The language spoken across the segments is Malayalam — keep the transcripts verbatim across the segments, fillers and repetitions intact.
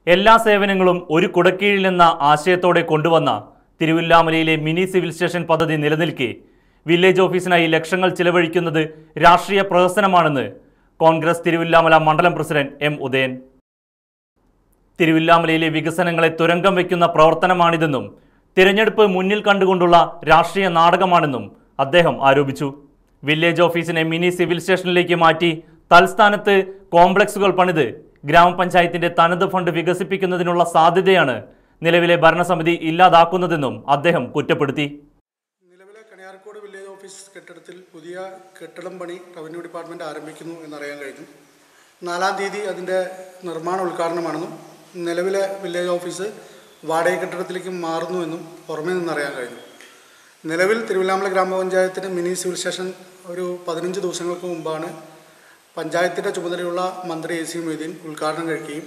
എല്ലാ സേവനങ്ങളും ഒരു കുടക്കീഴിൽ എന്ന ആശയത്തോടെ കൊണ്ടുവന്ന തിരുവില്ലാമലയിലെ മിനി സിവിൽ സ്റ്റേഷൻ പദ്ധതി നിലനിൽക്കെ വില്ലേജ് ഓഫീസിനായി ലക്ഷങ്ങൾ ചിലവഴിക്കുന്നത് രാഷ്ട്രീയ പ്രഹസനമാണെന്ന് കോൺഗ്രസ് തിരുവില്ലാമല മണ്ഡലം പ്രസിഡന്റ് എം ഉദയൻ. തിരുവില്ലാമലയിലെ വികസനങ്ങളെ തുരങ്കം വയ്ക്കുന്ന പ്രവർത്തനമാണിതെന്നും തിരഞ്ഞെടുപ്പ് മുന്നിൽ കണ്ടുകൊണ്ടുള്ള രാഷ്ട്രീയ നാടകമാണെന്നും അദ്ദേഹം ആരോപിച്ചു. വില്ലേജ് ഓഫീസിനെ മിനി സിവിൽ സ്റ്റേഷനിലേക്ക് മാറ്റി തൽസ്ഥാനത്ത് കോംപ്ലക്സുകൾ പണിത് ഗ്രാമപഞ്ചായത്തിന്റെ തനത് ഫണ്ട് വികസിപ്പിക്കുന്നതിനുള്ള സാധ്യതയാണ് നിലവിലെ ഭരണസമിതി ഇല്ലാതാക്കുന്നതെന്നും അദ്ദേഹം കുറ്റപ്പെടുത്തി. നിലവിലെ കണിയാർക്കോട് വില്ലേജ് ഓഫീസ് കെട്ടിടത്തിൽ പുതിയ കെട്ടിടം പണി റവന്യൂ ഡിപ്പാർട്ട്മെന്റ് ആരംഭിക്കുന്നു എന്നറിയാൻ കഴിഞ്ഞു. നാലാം തീയതി അതിൻ്റെ നിർമ്മാണ ഉദ്ഘാടനമാണെന്നും നിലവിലെ വില്ലേജ് ഓഫീസ് വാടക കെട്ടിടത്തിലേക്ക് മാറുന്നുവെന്നും പുറമേ നിന്നറിയാൻ കഴിഞ്ഞു. നിലവിൽ തിരുവില്ലാമല ഗ്രാമപഞ്ചായത്തിന് മിനി സിവിൽ സ്റ്റേഷൻ ഒരു പതിനഞ്ച് ദിവസങ്ങൾക്ക് മുമ്പാണ് പഞ്ചായത്തിൻ്റെ ചുമതലയുള്ള മന്ത്രി എ സി മൊയ്തീൻ ഉദ്ഘാടനം കഴിക്കുകയും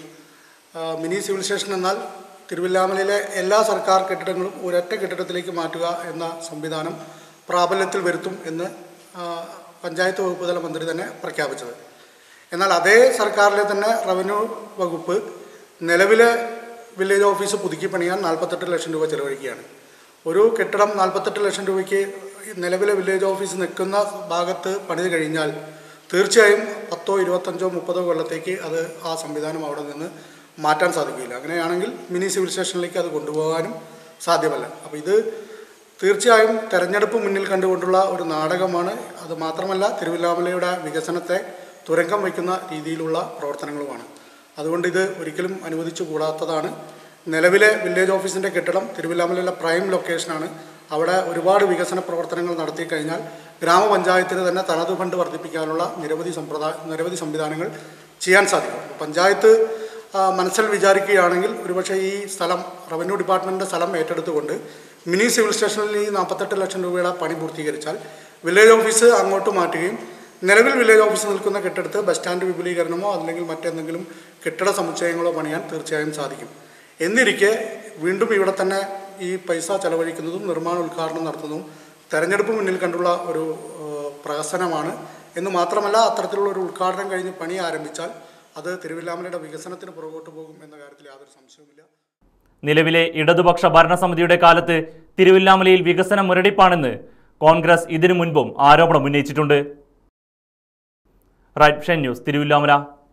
മിനി സിവിൽ സ്റ്റേഷൻ എന്നാൽ തിരുവില്ലാമലയിലെ എല്ലാ സർക്കാർ കെട്ടിടങ്ങളും ഒരൊറ്റ കെട്ടിടത്തിലേക്ക് മാറ്റുക എന്ന സംവിധാനം പ്രാബല്യത്തിൽ വരുത്തും എന്ന് പഞ്ചായത്ത് വകുപ്പ് തല മന്ത്രി തന്നെ പ്രഖ്യാപിച്ചത്. എന്നാൽ അതേ സർക്കാരിലെ തന്നെ റവന്യൂ വകുപ്പ് നിലവിലെ വില്ലേജ് ഓഫീസ് പുതുക്കി പണിയാൻ നാൽപ്പത്തെട്ട് ലക്ഷം രൂപ ചെലവഴിക്കുകയാണ്. ഒരു കെട്ടിടം നാൽപ്പത്തെട്ട് ലക്ഷം രൂപയ്ക്ക് നിലവിലെ വില്ലേജ് ഓഫീസ് നിൽക്കുന്ന ഭാഗത്ത് പണിത് കഴിഞ്ഞാൽ തീർച്ചയായും പത്തോ ഇരുപത്തഞ്ചോ മുപ്പതോ കൊല്ലത്തേക്ക് അത് ആ സംവിധാനം അവിടെ നിന്ന് മാറ്റാൻ സാധിക്കില്ല. അങ്ങനെയാണെങ്കിൽ മിനി സിവിൽ സ്റ്റേഷനിലേക്ക് അത് കൊണ്ടുപോകാനും സാധ്യമല്ല. അപ്പോൾ ഇത് തീർച്ചയായും തെരഞ്ഞെടുപ്പ് മുന്നിൽ കണ്ടുകൊണ്ടുള്ള ഒരു നാടകമാണ്. അത് മാത്രമല്ല തിരുവില്ലാമലയുടെ വികസനത്തെ തുരങ്കം വയ്ക്കുന്ന രീതിയിലുള്ള പ്രവർത്തനങ്ങളുമാണ്. അതുകൊണ്ട് ഇത് ഒരിക്കലും അനുവദിച്ചു കൂടാത്തതാണ്. നിലവിലെ വില്ലേജ് ഓഫീസിൻ്റെ കെട്ടിടം തിരുവില്ലാമലയിലെ പ്രൈം ലൊക്കേഷനാണ്. അവിടെ ഒരുപാട് വികസന പ്രവർത്തനങ്ങൾ നടത്തി കഴിഞ്ഞാൽ ഗ്രാമപഞ്ചായത്തിന് തന്നെ തനത് ഫണ്ട് വർദ്ധിപ്പിക്കാനുള്ള നിരവധി സമ്പ്രദായ നിരവധി സംവിധാനങ്ങൾ ചെയ്യാൻ സാധിക്കും. പഞ്ചായത്ത് മനസ്സിൽ വിചാരിക്കുകയാണെങ്കിൽ ഒരുപക്ഷെ ഈ സ്ഥലം റവന്യൂ ഡിപ്പാർട്ട്മെൻറ്റിൻ്റെ സ്ഥലം ഏറ്റെടുത്തുകൊണ്ട് മിനി സിവിൽ സ്റ്റേഷനിൽ ഈ നാൽപ്പത്തെട്ട് ലക്ഷം രൂപയുടെ പണി പൂർത്തീകരിച്ചാൽ വില്ലേജ് ഓഫീസ് അങ്ങോട്ട് മാറ്റുകയും നിലവിൽ വില്ലേജ് ഓഫീസ് നിൽക്കുന്ന കെട്ടിടത്ത് ബസ് സ്റ്റാൻഡ് വിപുലീകരണമോ അല്ലെങ്കിൽ മറ്റെന്തെങ്കിലും കെട്ടിട സമുച്ചയങ്ങളോ പണിയാൻ തീർച്ചയായും സാധിക്കും. എന്നിരിക്കെ വീണ്ടും ഇവിടെ തന്നെ ഈ പൈസ ചെലവഴിക്കുന്നതും നിർമ്മാണ ഉദ്ഘാടനം നടത്തുന്നതും തെരഞ്ഞെടുപ്പ് മുന്നിൽ കണ്ടുള്ള ഒരു പ്രഹസനമാണ് എന്ന് മാത്രമല്ല, അത്തരത്തിലുള്ള ഒരു ഉദ്ഘാടനം കഴിഞ്ഞ് പണി ആരംഭിച്ചാൽ അത് തിരുവില്ലാമലയുടെ വികസനത്തിന് പുറകോട്ട് പോകും എന്ന കാര്യത്തിൽ യാതൊരു സംശയവുമില്ല. നിലവിലെ ഇടതുപക്ഷ ഭരണസമിതിയുടെ കാലത്ത് തിരുവില്ലാമലയിൽ വികസനം മുരടിപ്പാണെന്ന് കോൺഗ്രസ് ഇതിനു മുൻപും ആരോപണം ഉന്നയിച്ചിട്ടുണ്ട്. Right news Thiruvilwamala.